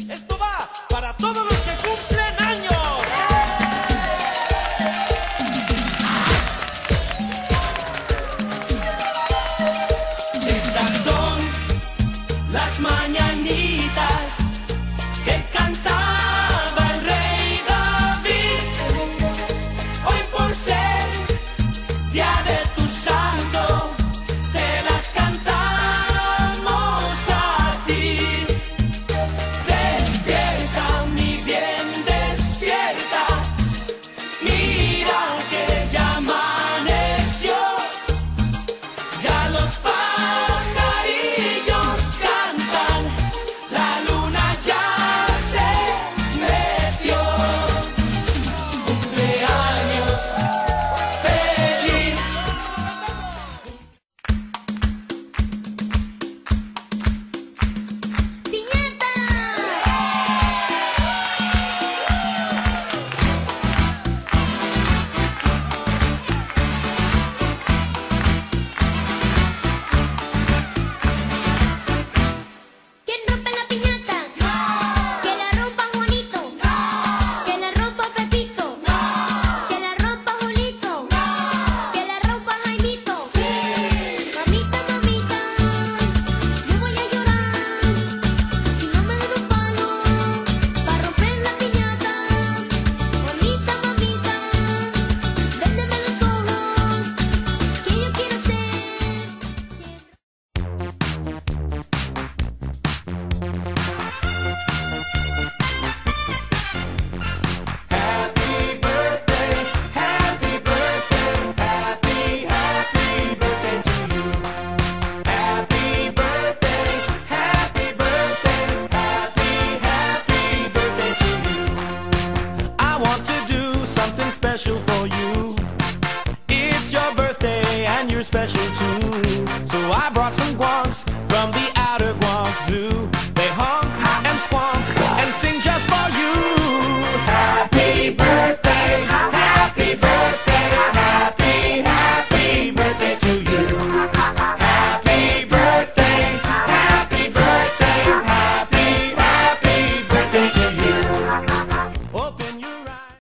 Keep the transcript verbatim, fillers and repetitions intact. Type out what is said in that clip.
Esto va para todos los que cumplen años. Estas son las mañanitas que cantaba el rey David. Hoy por ser día de tu santo, te las cantamos a ti. Despierta, mi bien, despierta. Mira que ya amaneció. Ya los pajarillos cantan, la luna ya se metió. Cumpleaños feliz. ¡Piñata! ¿Quién rompe la piñata? ¡No! Que la rompa Juanito. ¡No! Que la rompa Pepito. ¡No! Que la rompa Julito. ¡No! Que la rompa Jaimito. ¡Sí! Mamita, mamita, yo voy a llorar si no me dan un palo para romper la piñata. Mamita, mamita, véndeme los ojos que yo quiero ser. Happy birthday, happy birthday, happy, happy birthday to you. Happy birthday, happy birthday, happy, happy birthday to you. I want to do something special for you. It's your birthday and you're special too. So I brought some guans from the